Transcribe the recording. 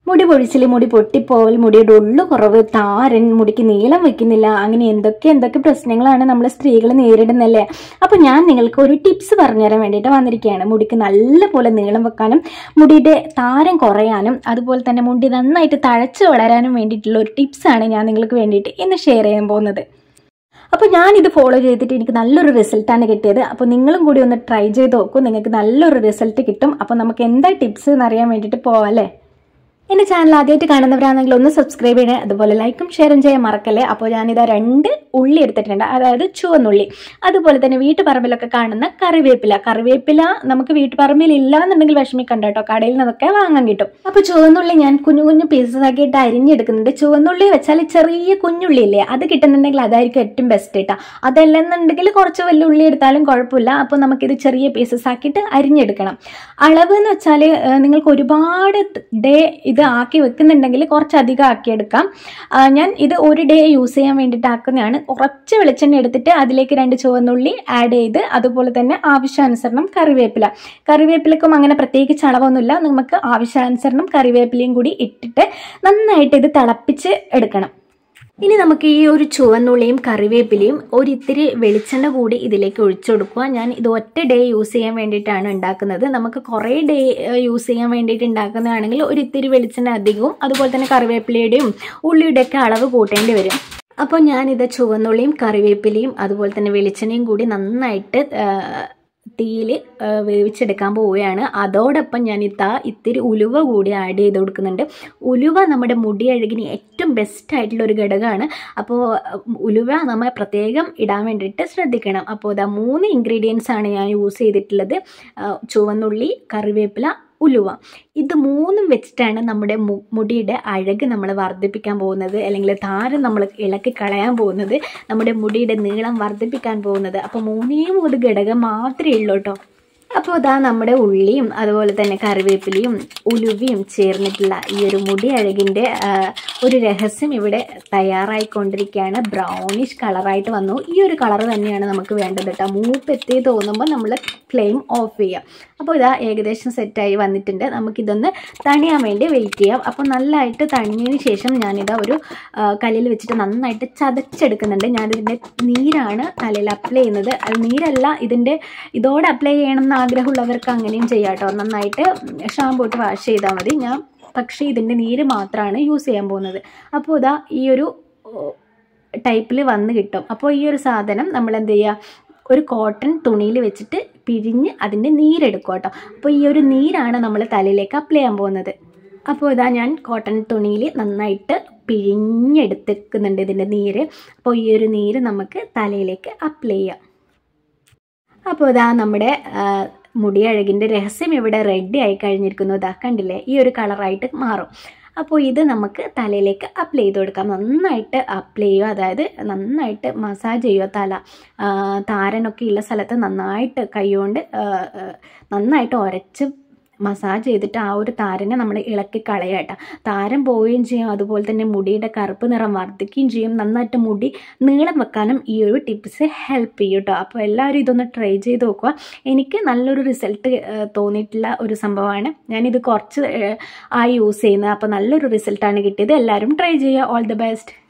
മുടി പൊഴിച്ചിൽ, മുടി പൊട്ടിപ്പോവൽ, മുടിയുടെ ഉള്ളു കുറവ്, താരൻ, മുടിക്ക് നീളം വെക്കുന്നില്ല, അങ്ങനെ എന്തൊക്കെ പ്രശ്നങ്ങളാണ് നമ്മൾ സ്ത്രീകൾ നേരിടുന്നല്ലേ. അപ്പോൾ ഞാൻ നിങ്ങൾക്ക് ഒരു ടിപ്സ് പറഞ്ഞുതരാൻ വേണ്ടിയിട്ട് വന്നിരിക്കുകയാണ്. മുടിക്ക് നല്ലപോലെ നീളം വെക്കാനും മുടിയുടെ താരം കുറയാനും അതുപോലെ തന്നെ മുടി നന്നായിട്ട് തഴച്ച് വളരാനും വേണ്ടിയിട്ടുള്ള ഒരു ടിപ്സാണ് ഞാൻ നിങ്ങൾക്ക് വേണ്ടിയിട്ട് ഇന്ന് ഷെയർ ചെയ്യാൻ പോകുന്നത്. അപ്പോൾ ഞാനിത് ഫോളോ ചെയ്തിട്ട് എനിക്ക് നല്ലൊരു റിസൾട്ടാണ് കിട്ടിയത്. അപ്പോൾ നിങ്ങളും കൂടി ഒന്ന് ട്രൈ ചെയ്ത് നോക്കൂ, നിങ്ങൾക്ക് നല്ലൊരു റിസൾട്ട് കിട്ടും. അപ്പോൾ നമുക്ക് എന്താ ടിപ്സ് എന്നറിയാൻ വേണ്ടിയിട്ട് പോവാം അല്ലേ. എൻ്റെ ചാനൽ ആദ്യമായിട്ട് കാണുന്നവരാണെങ്കിൽ ഒന്ന് സബ്സ്ക്രൈബ് ചെയ്യണേ, അതുപോലെ ലൈക്കും ഷെയറും ചെയ്യാൻ മറക്കല്ലേ. അപ്പോൾ ഞാനിതാ 2 ഉള്ളി എടുത്തിട്ടുണ്ട്, അതായത് ചുവന്നുള്ളി. അതുപോലെ തന്നെ വീട്ടുപറമ്പിലൊക്കെ കാണുന്ന കറിവേപ്പില നമുക്ക് വീട്ടുപറമ്പിൽ ഇല്ല എന്നുണ്ടെങ്കിൽ വിഷമിക്കണ്ട കേട്ടോ, കടയിൽ നിന്നൊക്കെ വാങ്ങാൻ കിട്ടും. അപ്പോൾ ചുവന്നുള്ളി ഞാൻ കുഞ്ഞു പീസസ് ആക്കിയിട്ട് അരിഞ്ഞെടുക്കുന്നുണ്ട്. ചുവന്നുള്ളി വെച്ചാൽ ചെറിയ കുഞ്ഞുള്ളി ഇല്ലേ, അത് കിട്ടുന്നുണ്ടെങ്കിൽ അതായിരിക്കും ഏറ്റവും ബെസ്റ്റ് കേട്ടോ. അതല്ലെന്നുണ്ടെങ്കിൽ കുറച്ച് വലിയ ഉള്ളി എടുത്താലും കുഴപ്പമില്ല. അപ്പോൾ നമുക്കിത് ചെറിയ പീസസ് ആക്കിയിട്ട് അരിഞ്ഞെടുക്കണം. അളവ് എന്ന് വെച്ചാൽ നിങ്ങൾക്ക് ഒരുപാട് ഡേ ഇത് ആക്കി വെക്കുന്നുണ്ടെങ്കിൽ കുറച്ചധികം ആക്കിയെടുക്കാം. ഞാൻ ഇത് ഒരു ഡേ യൂസ് ചെയ്യാൻ വേണ്ടിയിട്ട് ആക്കുന്നതാണ്. കുറച്ച് വെളിച്ചെണ്ണ എടുത്തിട്ട് അതിലേക്ക് 2 ചുവന്നുള്ളി ആഡ് ചെയ്ത് അതുപോലെ തന്നെ ആവശ്യാനുസരണം കറിവേപ്പിലക്കും അങ്ങനെ പ്രത്യേകിച്ച് അളവൊന്നുമില്ല. നമുക്ക് ആവശ്യാനുസരണം കറിവേപ്പിലയും കൂടി ഇട്ടിട്ട് നന്നായിട്ട് ഇത് തിളപ്പിച്ച് എടുക്കണം. ഇനി നമുക്ക് ഈ ഒരു ചുവന്നുള്ളിയും കറിവേപ്പിലയും ഒരിത്തിരി വെളിച്ചെണ്ണ കൂടി ഇതിലേക്ക് ഒഴിച്ചു കൊടുക്കുക. ഞാൻ ഇത് ഒറ്റ ഡേ യൂസ് ചെയ്യാൻ വേണ്ടിയിട്ടാണ് ഉണ്ടാക്കുന്നത്. നമുക്ക് കുറേ ഡേ യൂസ് ചെയ്യാൻ വേണ്ടിയിട്ട് ഉണ്ടാക്കുന്നതാണെങ്കിൽ ഒരിത്തിരി വെളിച്ചെണ്ണ അധികവും അതുപോലെ തന്നെ കറിവേപ്പിലയുടെയും ഉള്ളിയുടെയൊക്കെ അളവ് കൂട്ടേണ്ടി വരും. അപ്പോൾ ഞാനിത് ചുവന്നുള്ളിയും കറിവേപ്പിലയും അതുപോലെ തന്നെ വെളിച്ചെണ്ണയും കൂടി നന്നായിട്ട് തീയിൽ വേവിച്ചെടുക്കാൻ പോവുകയാണ്. അതോടൊപ്പം ഞാൻ ഇത്തിരി ഉലുവ കൂടി ആഡ് ചെയ്ത് കൊടുക്കുന്നുണ്ട്. ഉലുവ നമ്മുടെ മുടി അഴകിന് ഏറ്റവും ബെസ്റ്റ് ഒരു ഘടകമാണ്. അപ്പോൾ ഉലുവ നമ്മൾ പ്രത്യേകം ഇടാൻ വേണ്ടിയിട്ട് ശ്രദ്ധിക്കണം. അപ്പോൾ 3 ഇൻഗ്രീഡിയൻസ് ആണ് ഞാൻ യൂസ് ചെയ്തിട്ടുള്ളത്. ചുവന്നുള്ളി, കറിവേപ്പില, ഉലുവ. ഇത് 3ഉം വെച്ചിട്ടാണ് നമ്മുടെ മുടിയുടെ അഴക് നമ്മൾ വർദ്ധിപ്പിക്കാൻ പോകുന്നത്, അല്ലെങ്കിൽ താരം നമ്മൾ ഇളക്കി കളയാൻ പോകുന്നത്, നമ്മുടെ മുടിയുടെ നീളം വർദ്ധിപ്പിക്കാൻ പോകുന്നത്. അപ്പോൾ 3 ഘടകം മാത്രമേ ഉള്ളൂ കേട്ടോ. അപ്പോൾ നമ്മുടെ ഉള്ളിയും അതുപോലെ തന്നെ കറിവേപ്പിലയും ഉലുവയും ചേർന്നിട്ടുള്ള ഈ ഒരു മുടി അഴകിൻ്റെ ഒരു രഹസ്യം ഇവിടെ തയ്യാറായിക്കൊണ്ടിരിക്കുകയാണ്. ബ്രൗണിഷ് കളറായിട്ട് വന്നു. ഈ ഒരു കളർ തന്നെയാണ് നമുക്ക് വേണ്ടത് കേട്ടോ. മൂപ്പെത്തി തോന്നുമ്പോൾ നമ്മൾ ഫ്ലെയിം ഓഫ് ചെയ്യാം. അപ്പോൾ ഏകദേശം സെറ്റായി വന്നിട്ടുണ്ട്. നമുക്കിതൊന്ന് തണിയാൻ വേണ്ടി വെയിറ്റ് ചെയ്യാം. അപ്പോൾ നല്ലതായിട്ട് തണിഞ്ഞതിന് ശേഷം ഞാനിതാ ഒരു കല്ലിൽ വെച്ചിട്ട് നന്നായിട്ട് ചതച്ചെടുക്കുന്നുണ്ട്. ഞാനിതിൻ്റെ നീരാണ് തലയിൽ അപ്ലൈ ചെയ്യുന്നത്. അത് നീരല്ല, ഇതോടെ അപ്ലൈ ചെയ്യണമെന്ന് ആഗ്രഹമുള്ളവർക്ക് അങ്ങനെയും ചെയ്യാം കേട്ടോ. നന്നായിട്ട് ഷാമ്പൂ ഇട്ട് വാഷ് ചെയ്താൽ മതി. പക്ഷേ ഇതിൻ്റെ നീര് മാത്രമാണ് യൂസ് ചെയ്യാൻ പോകുന്നത്. അപ്പോൾ ഈ ഒരു ടൈപ്പിൽ വന്ന് കിട്ടും. അപ്പോൾ ഈ ഒരു സാധനം നമ്മൾ എന്ത് ചെയ്യുക, ഒരു കോട്ടൺ തുണിയിൽ വെച്ചിട്ട് പിഴിഞ്ഞ് അതിൻ്റെ നീരെടുക്കുക കേട്ടോ. അപ്പോൾ ഈ ഒരു നീരാണ് നമ്മൾ തലയിലേക്ക് അപ്ലൈ ചെയ്യാൻ പോകുന്നത്. അപ്പോൾ ഞാൻ കോട്ടൺ തുണിയിൽ നന്നായിട്ട് പിഴിഞ്ഞെടുത്തിരിക്കുന്നുണ്ട് ഇതിൻ്റെ നീര്. അപ്പോൾ ഈ ഒരു നീര് നമുക്ക് തലയിലേക്ക് അപ്ലൈ ചെയ്യാം. അപ്പോൾ നമ്മുടെ മുടി അഴകിൻ്റെ രഹസ്യം ഇവിടെ റെഡി ആയി കഴിഞ്ഞിരിക്കുന്നു. കണ്ടില്ലേ, ഈ ഒരു കളറായിട്ട് മാറും. അപ്പോൾ ഇത് നമുക്ക് തലയിലേക്ക് അപ്ലൈ ചെയ്ത് കൊടുക്കാം. നന്നായിട്ട് അപ്ലൈ ചെയ്യുക, അതായത് നന്നായിട്ട് മസാജ് ചെയ്യുക. താരനൊക്കെ ഉള്ള സ്ഥലത്ത് നന്നായിട്ട് കൈകൊണ്ട് നന്നായിട്ട് ഉരച്ച് മസാജ് ചെയ്തിട്ട് ആ ഒരു താരനെ നമ്മൾ ഇളക്കി കളയാട്ടോ. താരം പോവുകയും ചെയ്യും, അതുപോലെ തന്നെ മുടിയുടെ കറുപ്പ് നിറം വർദ്ധിക്കുകയും ചെയ്യും. നന്നായിട്ട് മുടി നീളം വെക്കാനും ഈ ഒരു ടിപ്സ് ഹെൽപ്പ് ചെയ്യും കേട്ടോ. അപ്പോൾ എല്ലാവരും ഇതൊന്ന് ട്രൈ ചെയ്ത് നോക്കുക. എനിക്ക് നല്ലൊരു റിസൾട്ട് തോന്നിയിട്ടുള്ള ഒരു സംഭവമാണ്. ഞാനിത് കുറച്ച് യൂസ് ചെയ്യുന്നത്. അപ്പോൾ നല്ലൊരു റിസൾട്ടാണ് കിട്ടിയത്. എല്ലാവരും ട്രൈ ചെയ്യുക. All the best.